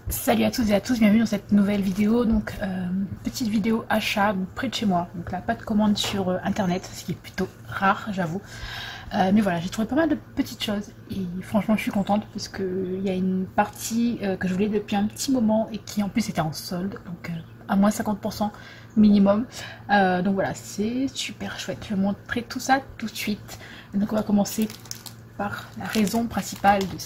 Salut à toutes et à tous, bienvenue dans cette nouvelle vidéo. Donc petite vidéo achat près de chez moi. Donc là pas de commande sur internet, ce qui est plutôt rare, j'avoue. Mais voilà, j'ai trouvé pas mal de petites choses et franchement je suis contente parce que il y a une partie que je voulais depuis un petit moment et qui en plus était en solde, donc à moins 50% minimum. Donc voilà, c'est super chouette. Je vais vous montrer tout ça tout de suite. Donc on va commencer par la raison principale de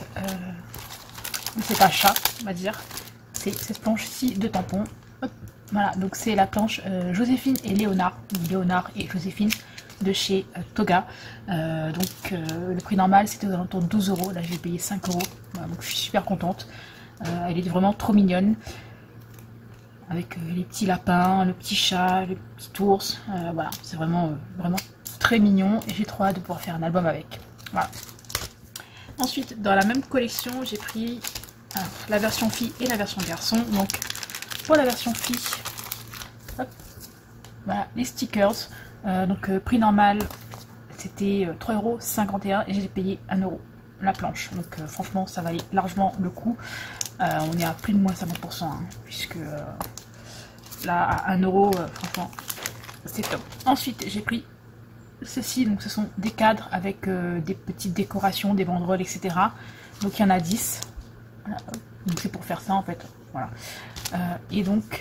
cet achat, on va dire, c'est cette planche-ci de tampons. Hop, voilà, donc c'est la planche Joséphine et Léonard, Léonard et Joséphine de chez Toga. Le prix normal c'était aux alentours de 12 euros, là j'ai payé 5 euros, voilà, donc je suis super contente. Elle est vraiment trop mignonne, avec les petits lapins, le petit chat, le petit ours, voilà, c'est vraiment très mignon et j'ai trop hâte de pouvoir faire un album avec. Voilà. Ensuite, dans la même collection, j'ai pris la version fille et la version garçon. Donc, pour la version fille, hop, voilà, les stickers. Prix normal, c'était 3,51 € et j'ai payé 1 € la planche. Donc, franchement, ça valait largement le coup. On est à plus de moins 50%, hein, puisque là, à 1 €, franchement, c'est top. Ensuite, j'ai pris ceci, donc ce sont des cadres avec des petites décorations, des banderoles, etc. Donc il y en a 10. Voilà. Donc c'est pour faire ça en fait. Voilà. Et donc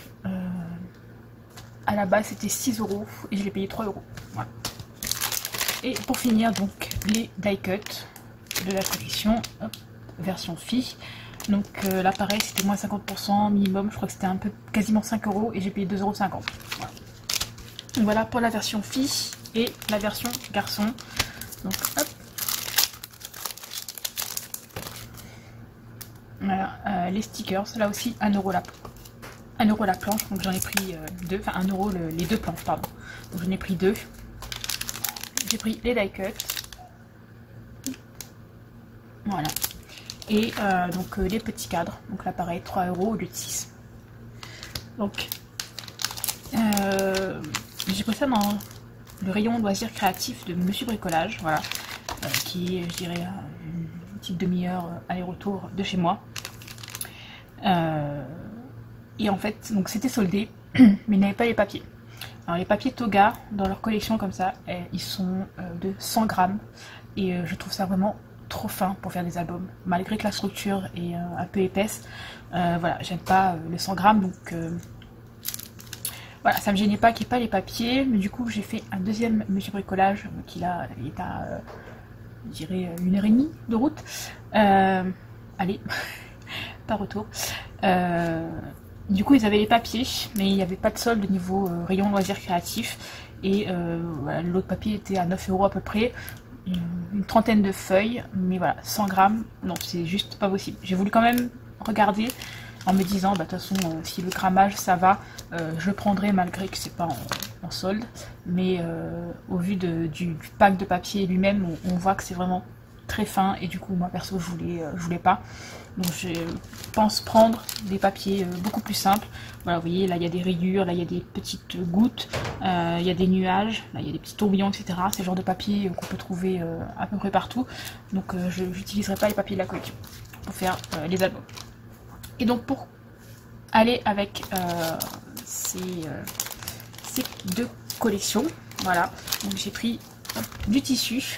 à la base c'était 6 € et je l'ai payé 3 €. Voilà. Et pour finir, donc les die cut de la collection, hop, version fille. Donc là pareil c'était moins 50% minimum, je crois que c'était un peu quasiment 5 € et j'ai payé 2,50 €. Voilà. Donc voilà pour la version fille et la version garçon. Donc hop. Voilà, les stickers, là aussi 1 € la planche, donc j'en ai pris deux, enfin 1 € les deux planches, pardon. Donc j'en ai pris deux. J'ai pris les die cut. Voilà. Et les petits cadres. Donc là pareil, 3 € au lieu de 6. Donc j'ai pris ça dans le rayon loisirs créatifs de Monsieur Bricolage, voilà, qui est, je dirais, une petite demi-heure aller-retour de chez moi. Et en fait, donc c'était soldé, mais il n'avait pas les papiers. Alors les papiers Toga, dans leur collection comme ça, ils sont de 100 grammes, et je trouve ça vraiment trop fin pour faire des albums, malgré que la structure est un peu épaisse. Voilà, j'aime pas le 100 grammes, donc voilà, ça me gênait pas qu'il n'y ait pas les papiers, mais du coup j'ai fait un deuxième Monsieur Bricolage qui là est à, je dirais, 1h30 de route. Allez, pas retour. Du coup ils avaient les papiers, mais il n'y avait pas de solde au niveau rayon loisirs créatifs. Et voilà, l'autre papier était à 9 € à peu près, une trentaine de feuilles, mais voilà, 100 grammes, non c'est juste pas possible. J'ai voulu quand même regarder, en me disant, bah, de toute façon, si le grammage ça va, je le prendrai malgré que c'est pas en solde. Mais au vu du pack de papier lui-même, on voit que c'est vraiment très fin. Et du coup, moi perso, je voulais pas. Donc je pense prendre des papiers beaucoup plus simples. Voilà, vous voyez, là il y a des rayures, là il y a des petites gouttes, il y a des nuages, là il y a des petits tourbillons, etc. C'est le genre de papier qu'on peut trouver à peu près partout. Donc je n'utiliserai pas les papiers de la collection pour faire les albums. Et donc pour aller avec ces deux collections, voilà, donc j'ai pris du tissu.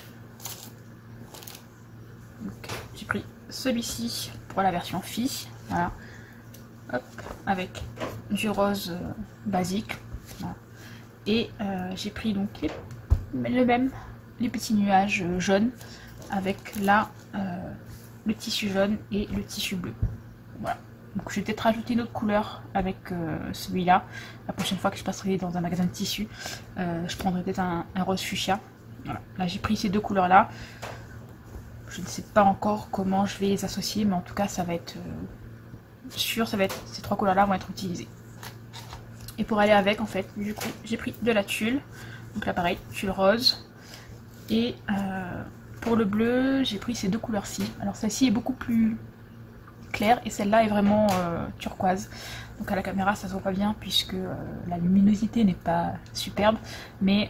J'ai pris celui-ci pour la version fille, voilà, hop, avec du rose basique, voilà. Et j'ai pris donc les petits nuages jaunes avec là le tissu jaune et le tissu bleu. Voilà. Donc je vais peut-être rajouter une autre couleur avec celui-là. La prochaine fois que je passerai dans un magasin de tissu, je prendrai peut-être un rose fuchsia. Voilà. Là j'ai pris ces deux couleurs-là. Je ne sais pas encore comment je vais les associer, mais en tout cas ça va être sûr, ces trois couleurs-là vont être utilisées. Et pour aller avec, en fait, du coup, j'ai pris de la tulle. Donc là pareil, tulle rose. Et pour le bleu, j'ai pris ces deux couleurs-ci. Alors celle-ci est beaucoup plus claire et celle-là est vraiment turquoise. Donc à la caméra ça se voit pas bien puisque la luminosité n'est pas superbe, mais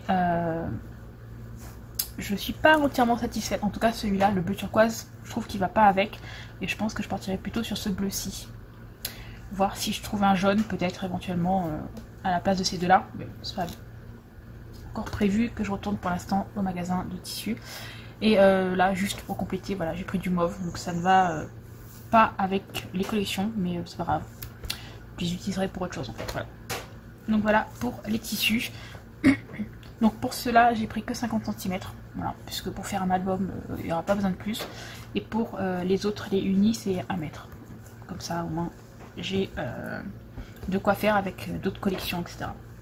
je suis pas entièrement satisfaite. En tout cas celui-là, le bleu turquoise, je trouve qu'il va pas avec et je pense que je partirai plutôt sur ce bleu-ci. voir si je trouve un jaune peut-être éventuellement à la place de ces deux là, mais c'est pas encore prévu que je retourne pour l'instant au magasin de tissus. Et là juste pour compléter, voilà, j'ai pris du mauve, donc ça ne va pas avec les collections, mais c'est pas grave, puis j'utiliserai pour autre chose en fait. Voilà. Donc voilà pour les tissus. Donc pour cela j'ai pris que 50 cm, voilà, puisque pour faire un album il n'y aura pas besoin de plus. Et pour les autres, les unis, c'est 1 mètre. Comme ça au moins j'ai de quoi faire avec d'autres collections, etc.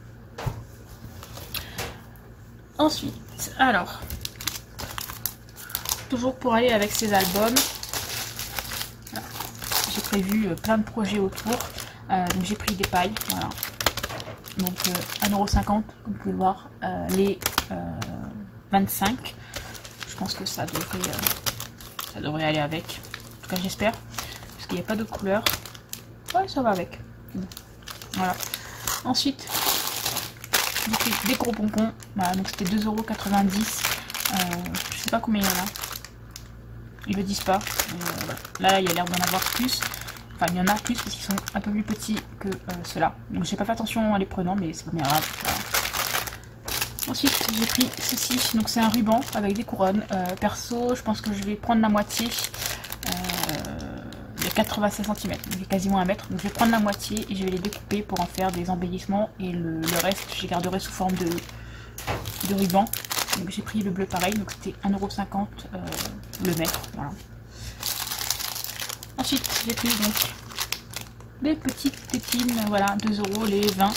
Ensuite, alors, toujours pour aller avec ces albums, voilà, j'ai prévu plein de projets autour. Donc j'ai pris des pailles, voilà. Donc 1,50 €, comme vous pouvez le voir, les 25. Je pense que ça devrait aller avec. En tout cas j'espère. Parce qu'il n'y a pas de couleur. Ouais, ça va avec. Voilà. Ensuite, j'ai pris des gros bonbons. Voilà, donc c'était 2,90 €. Je sais pas combien il y en a. Ils le disent pas. Voilà. Là, il y a l'air d'en avoir plus. Enfin, il y en a plus parce qu'ils sont un peu plus petits que ceux-là. Donc j'ai pas fait attention en les prenant, mais c'est pas bien grave. Voilà. Ensuite, j'ai pris ceci. Donc c'est un ruban avec des couronnes. Perso, je pense que je vais prendre la moitié. Il y a 96 cm, donc il y a quasiment 1 mètre. Donc je vais prendre la moitié et je vais les découper pour en faire des embellissements. Et le reste, je les garderai sous forme de ruban. Donc j'ai pris le bleu pareil, donc c'était 1,50 € le mètre. Voilà. Ensuite, j'ai pris donc des petites tétines, voilà, 2 € les 20.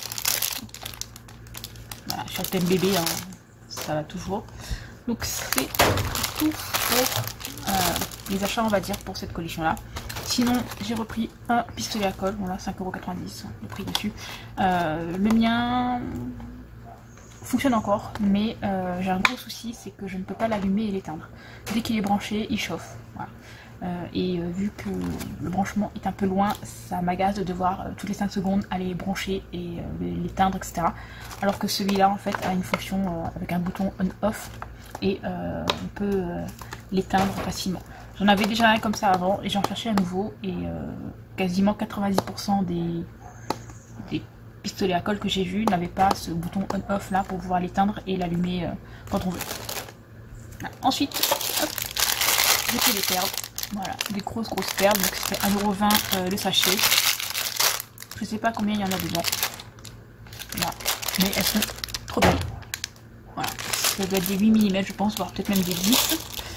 Voilà, je suis à thème bébé, hein, ça va toujours. Donc c'est tout pour les achats, on va dire, pour cette collection là. Sinon, j'ai repris un pistolet à colle, voilà, 5,90 € le prix dessus. Le mien fonctionne encore, mais j'ai un gros souci, c'est que je ne peux pas l'allumer et l'éteindre. Dès qu'il est branché, il chauffe. Voilà. Vu que le branchement est un peu loin, ça m'agace de devoir toutes les 5 secondes aller brancher et l'éteindre, etc. Alors que celui-là en fait a une fonction avec un bouton on-off et on peut l'éteindre facilement. J'en avais déjà un comme ça avant et j'en cherchais à nouveau et quasiment 90% des pistolets à colle que j'ai vus n'avaient pas ce bouton on-off là pour pouvoir l'éteindre et l'allumer quand on veut. Voilà. Ensuite, j'ai pris des perles. Voilà, des grosses perles, donc c'était 1,20 € le sachet. Je sais pas combien il y en a dedans. Voilà. Mais elles sont trop belles. Voilà, ça doit être des 8 mm je pense, voire peut-être même des 10.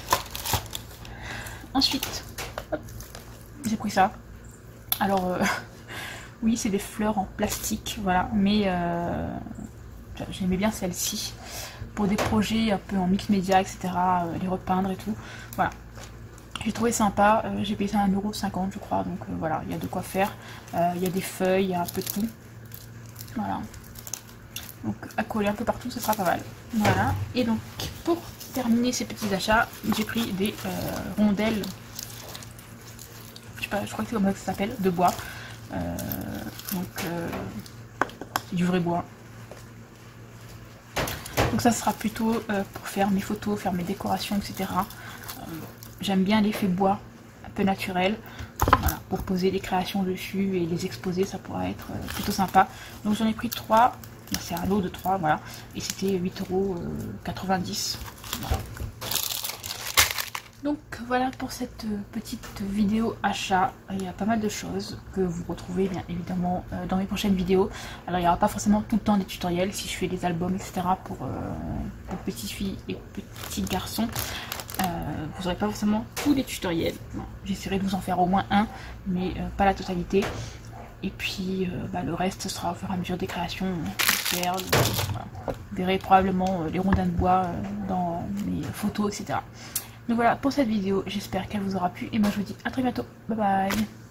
Ensuite, j'ai pris ça. Alors, oui, c'est des fleurs en plastique, voilà, mais j'aimais bien celle-ci. Pour des projets un peu en mix média, etc., les repeindre et tout. Voilà. J'ai trouvé sympa, j'ai payé ça à 1,50 € je crois, donc voilà, il y a de quoi faire. Il y a des feuilles, il y a un peu de tout. Voilà. Donc à coller un peu partout, ce sera pas mal. Voilà. Et donc pour terminer ces petits achats, j'ai pris des rondelles, je sais pas, je crois que c'est comme ça que ça s'appelle, de bois. C'est du vrai bois. Donc ça sera plutôt pour faire mes photos, faire mes décorations, etc. J'aime bien l'effet bois, un peu naturel. Voilà, pour poser des créations dessus et les exposer, ça pourra être plutôt sympa. Donc j'en ai pris 3, c'est un lot de 3, voilà. Et c'était 8,90 €. Voilà. Donc voilà pour cette petite vidéo achat. Il y a pas mal de choses que vous retrouvez bien évidemment dans mes prochaines vidéos. Alors il n'y aura pas forcément tout le temps des tutoriels si je fais des albums, etc. pour petites filles et petits garçons. Vous n'aurez pas forcément tous les tutoriels. J'essaierai de vous en faire au moins un, mais pas la totalité. Et puis le reste ce sera au fur et à mesure des créations, des perles, voilà. Vous verrez probablement les rondins de bois dans mes photos, etc. Donc voilà pour cette vidéo, j'espère qu'elle vous aura plu et moi je vous dis à très bientôt, bye bye.